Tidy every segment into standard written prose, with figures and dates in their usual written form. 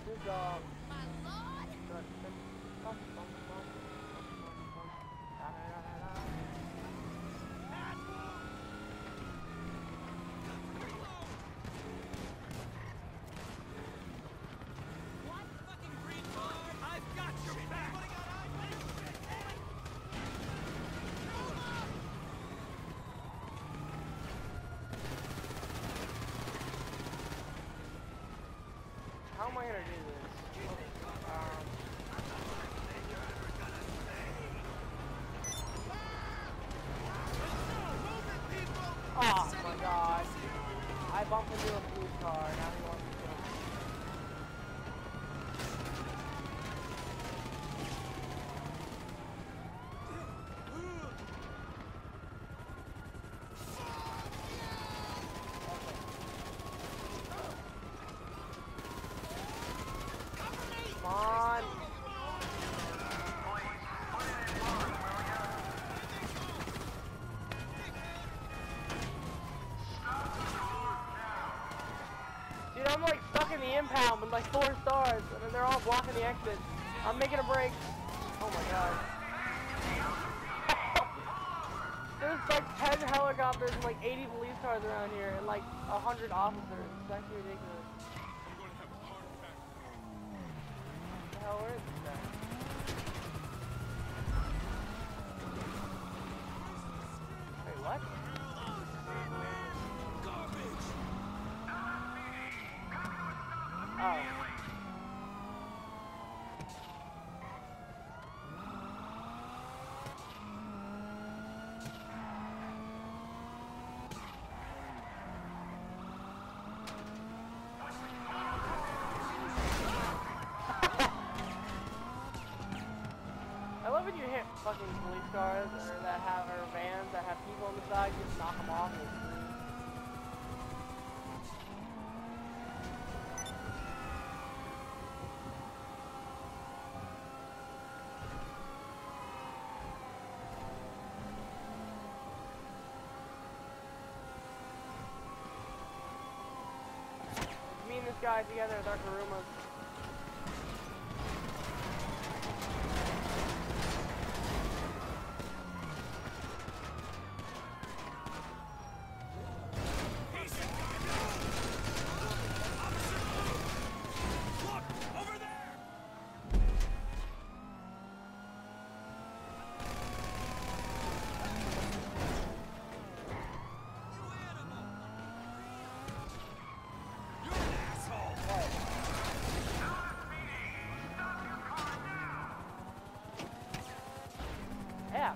Good job. My lord! What? Fucking green bar! I've got your back! How am I gonna do this? Oh my god. I bumped into a police car, now he wants to kill me. Come on! Dude, I'm like stuck in the impound with like 4 stars, and then they're all blocking the exit. I'm making a break. Oh my god. There's like 10 helicopters and like 80 police cars around here, and like 100 officers. It's actually ridiculous. I'm going to have a heart attack. What the hell, where is this guy? Wait, what? Oh. I love when you hit fucking police cars or vans that have people on the side, you just knock them off and it's free. Me and this guy together with our Karumas. Yeah.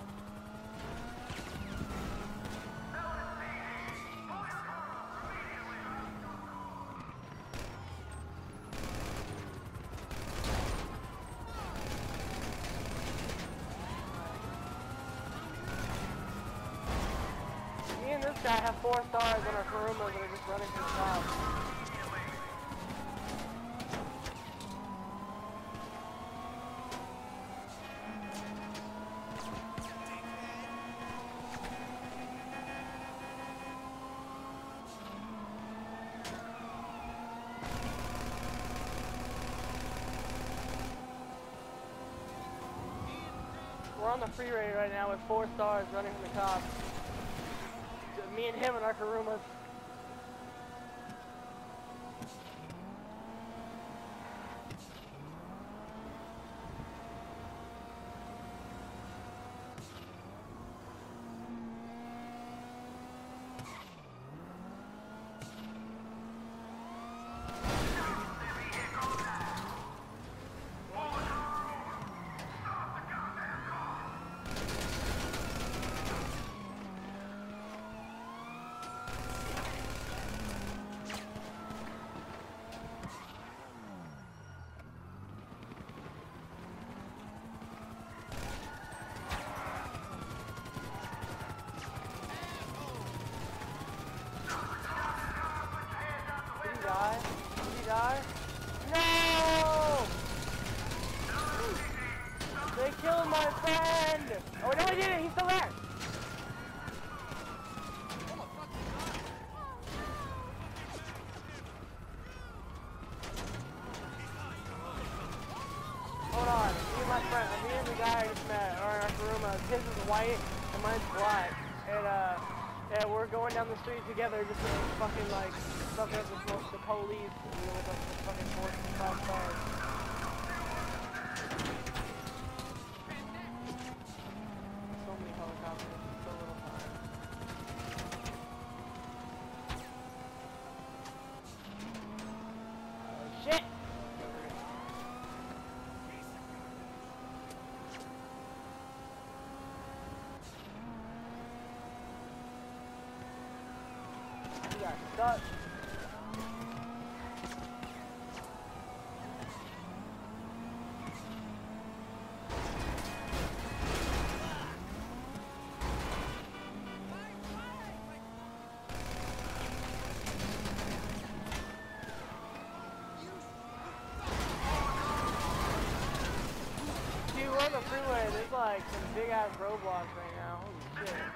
Me and this guy have 4 stars on our Karumas that are just running from the cops. We're on the freeway right now with 4 stars running from the cops. Me and him and our Karumas. my friend, me and the guy I just met are in our room. His is white and mine's black. And we're going down the street together just fucking like fucking up the police with like the fucking 4 5 cars. So many helicopters in so little time. Oh shit! You got stuck. Dude, we're on the freeway. There's like some big ass roadblocks right now. Holy shit.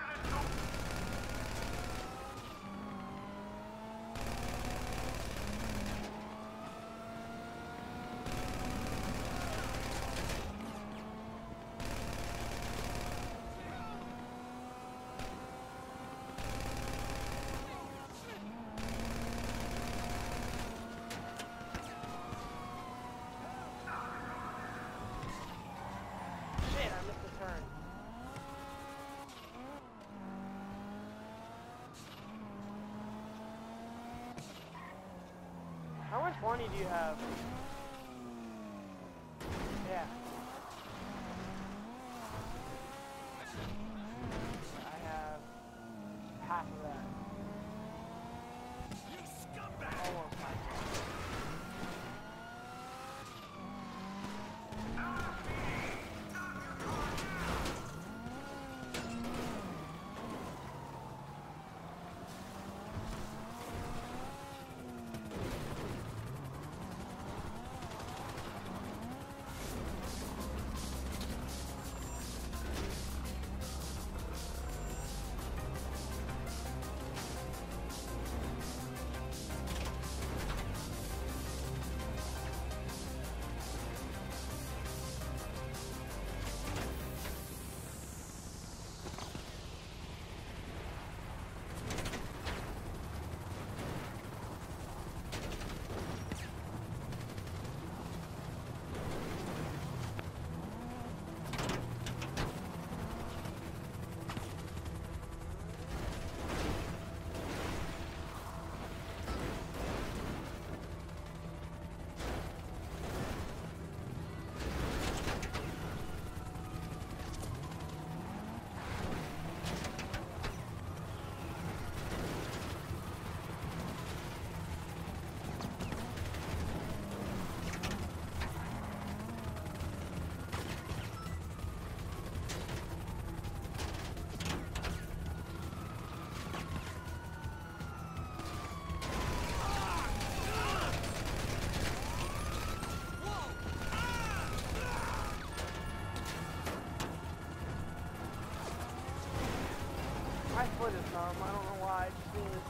Shit, I missed the turn. How much money do you have? Yeah. I have half of that. You scumbag! Almost half. My foot is numb. I don't know why. It just is.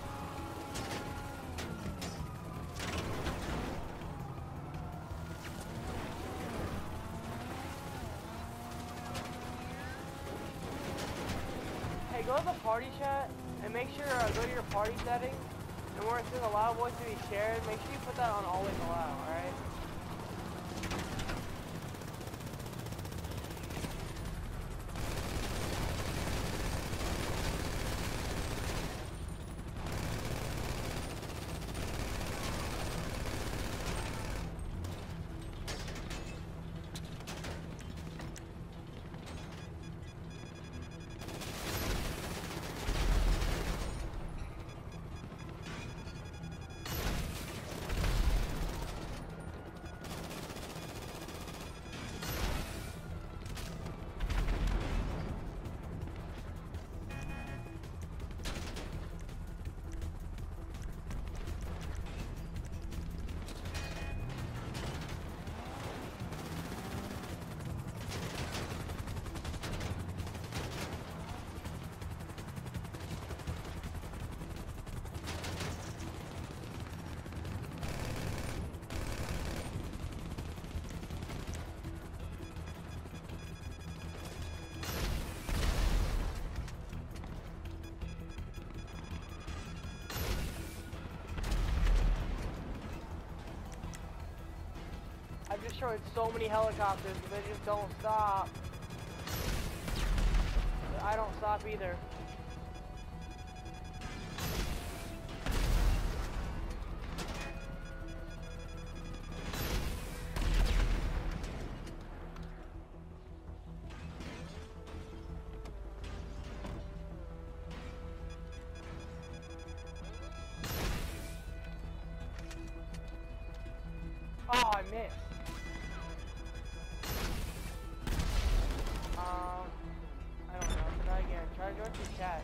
Hey, go to the party chat and make sure go to your party settings, and where it says allow voice to be shared, make sure you put that on always allow. All right. I've destroyed so many helicopters, but they just don't stop. I don't stop either. Oh, I missed. I don't know. Try again. Try to go through chat.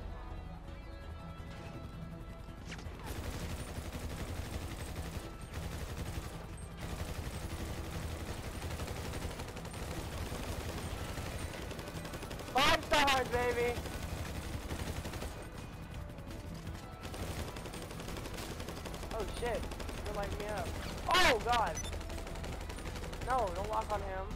Five stars, baby. Oh shit! You're lighting me up. Oh god! No, don't lock on him.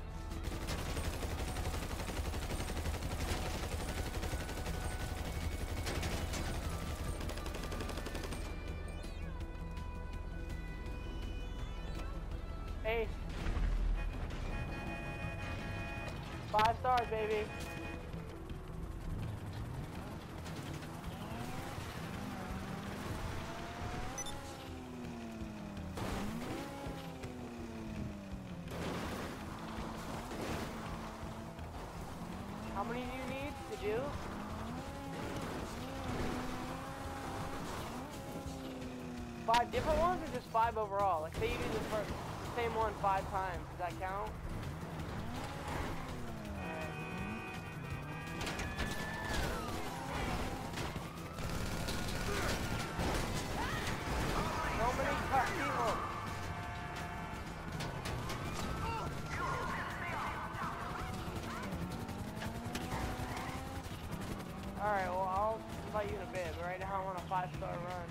Ace. 5 stars, baby. How many do you need to do? 5 different ones or just 5 overall? Like say you do the same one 5 times, does that count? So many people. Alright, well I'll invite you in a bit, but right now I'm on a 5-star run.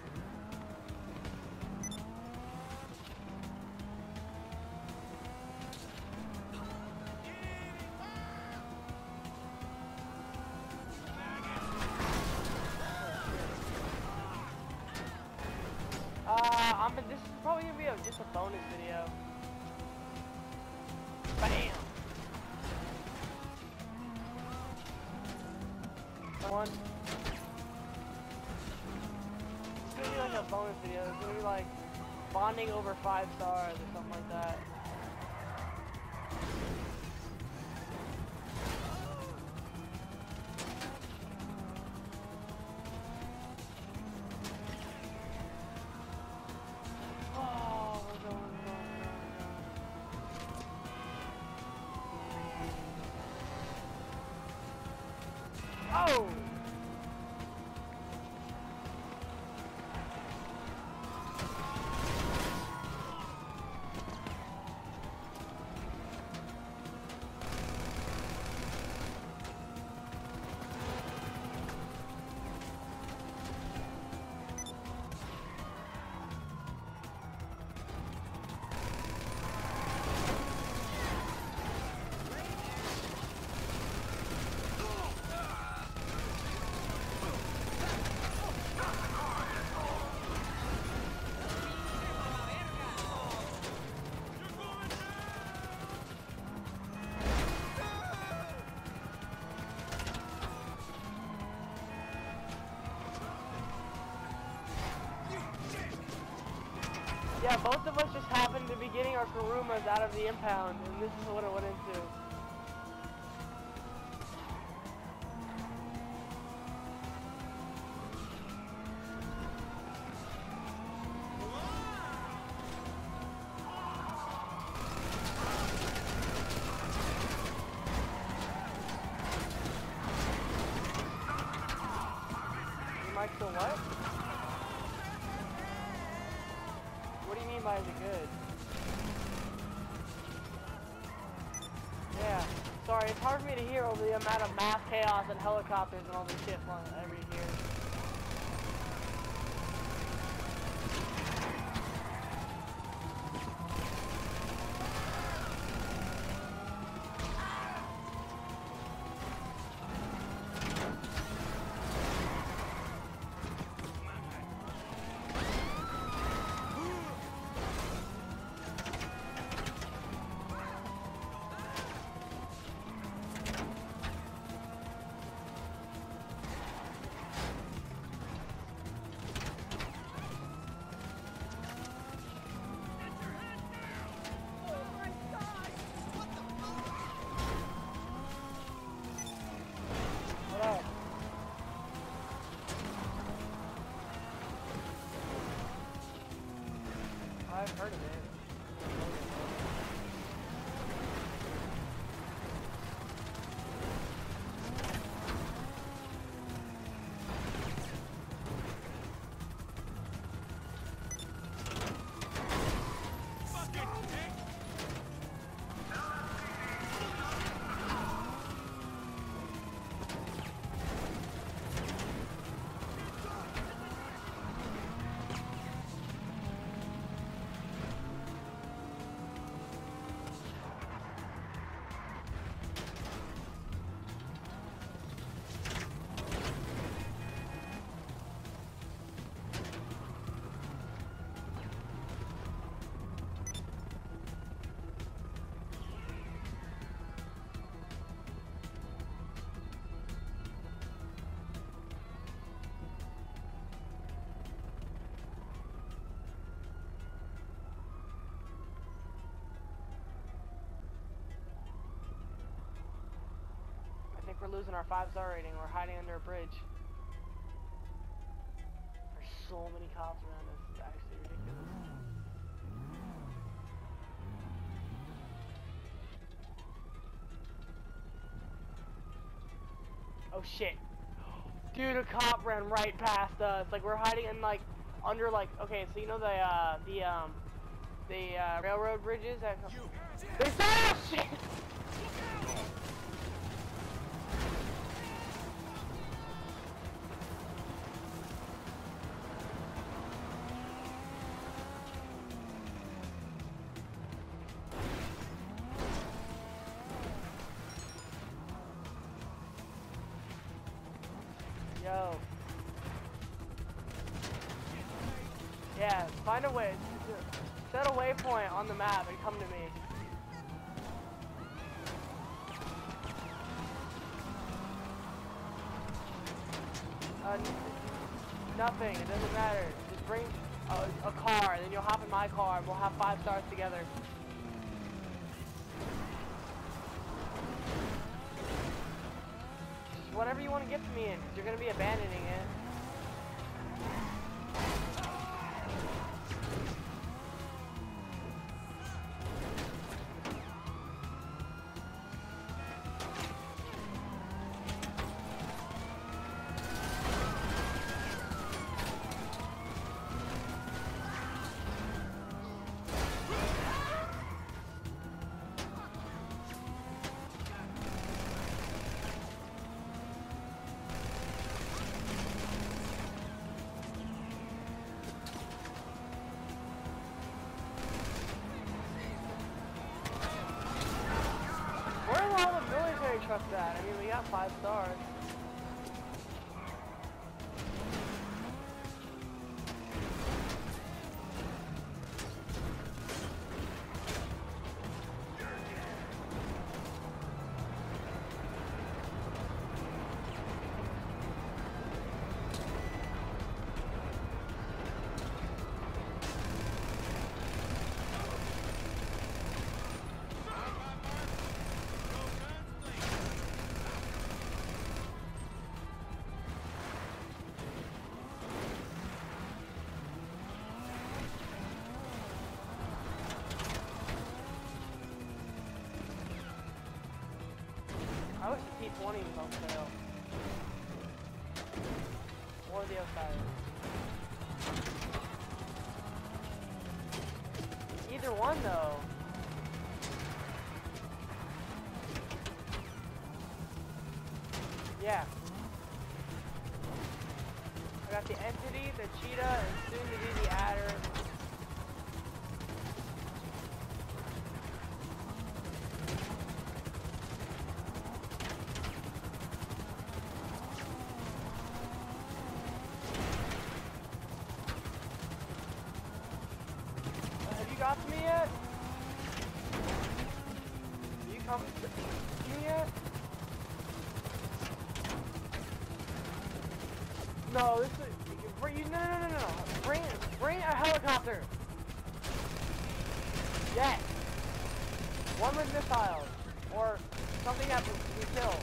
This is probably gonna be just a bonus video. Bam! One. It's gonna be like a bonus video. It's gonna be like bonding over 5 stars or something like that. Oh! Yeah, both of us just happened to be getting our Kurumas out of the impound, and this is what it went into. You might still what? What do you mean by is it good? Yeah. Sorry, it's hard for me to hear over the amount of mass chaos and helicopters and all this shit flying every year. heard of it. I think we're losing our 5-star rating. We're hiding under a bridge. There's so many cops around us. It's actually ridiculous. Oh shit. Dude, a cop ran right past us. Like, we're hiding in, like, under, like, okay, so you know the railroad bridges that... They saw us! Shit! Yo. Yeah, find a way. Set a waypoint on the map and come to me. Nothing. It doesn't matter. Just bring a car, and then you'll hop in my car, and we'll have 5 stars together. Whatever you want to get to me in, because you're going to be abandoning it. Truck that. I mean, we got 5 stars. I wish the T20 was on sale. Or the Osiris. Either one though. Yeah. I got the Entity, the Cheetah, and soon to be the Adder. Have you got to me yet? Have you come to me yet? No, this is no. Bring a helicopter. Yes. One with missiles or something that we kill.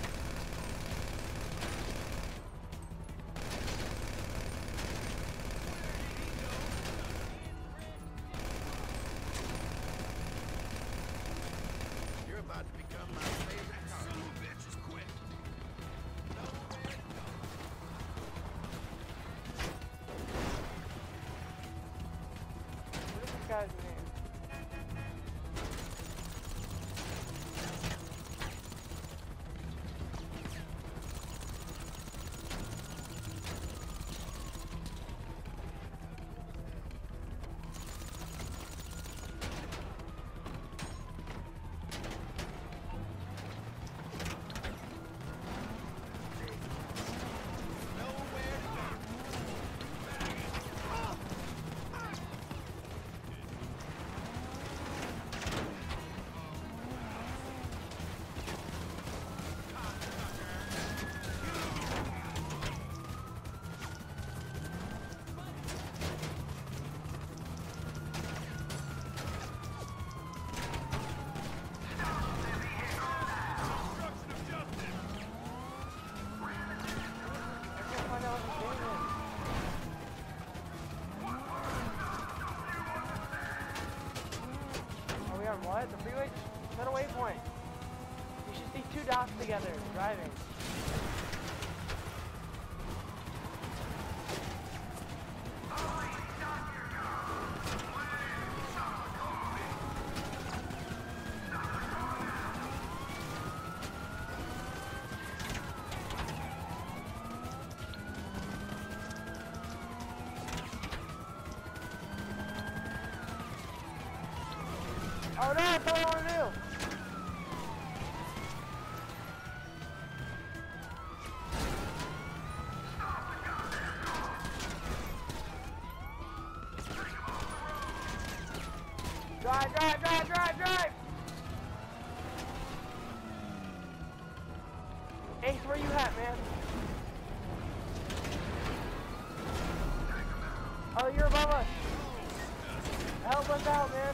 The freeway just set a waypoint. You should see two dots together driving. Oh no, that's what I want to do! Drive, drive, drive, drive, drive! Ace, where you at, man? Oh, you're above us! Help us out, man!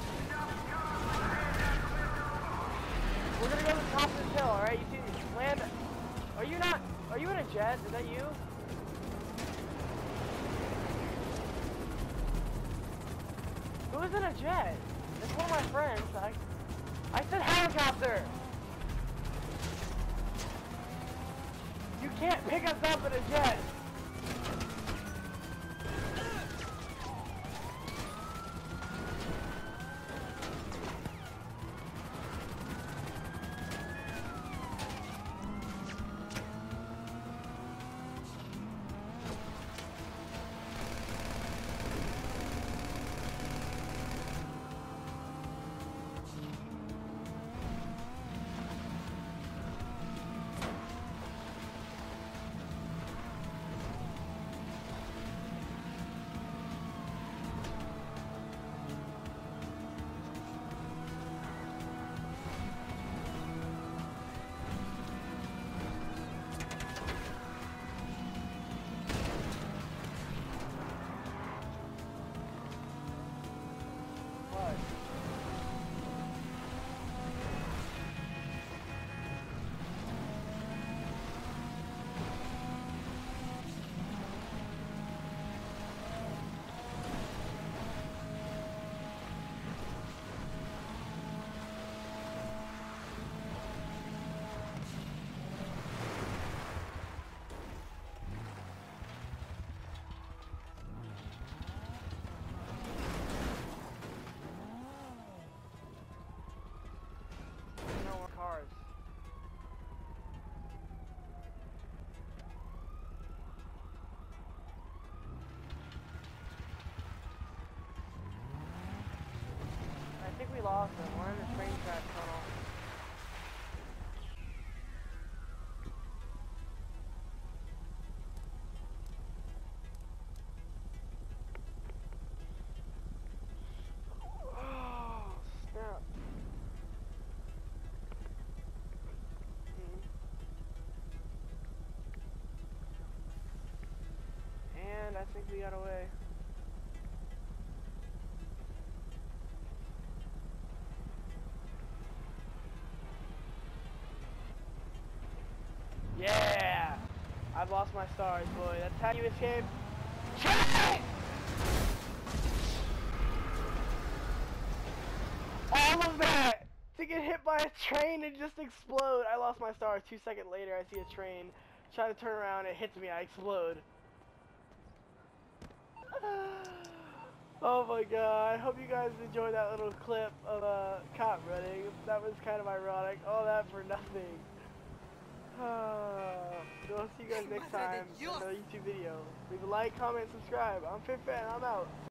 We're gonna go to the top of this hill, alright? You see me? Land. Are you not? Are you in a jet? Is that you? Who's in a jet? It's one of my friends. I said helicopter! You can't pick us up in a jet! I think we lost him. We're in the train track tunnel. Oh, snap. And I think we got away. Yeah! I've lost my stars, boy. That's how you escape. All of that to get hit by a train and just explode. I lost my stars. 2 seconds later, I see a train. Try to turn around, it hits me, I explode. Oh my god. I hope you guys enjoyed that little clip of cop running. That was kind of ironic. All that for nothing. I'll see you guys next time in another YouTube video. Leave a like, comment, subscribe. I'm FitFan, I'm out.